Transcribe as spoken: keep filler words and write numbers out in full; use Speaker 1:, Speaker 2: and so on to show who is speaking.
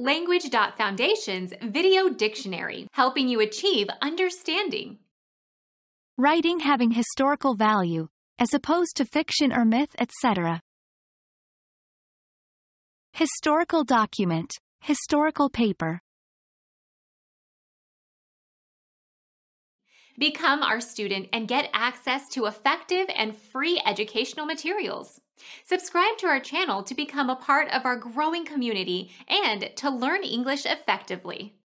Speaker 1: Language dot Foundation's Video Dictionary, helping you achieve understanding.
Speaker 2: Writing having historical value, as opposed to fiction or myth, et cetera. Historical document, historical paper.
Speaker 1: Become our student and get access to effective and free educational materials. Subscribe to our channel to become a part of our growing community and to learn English effectively.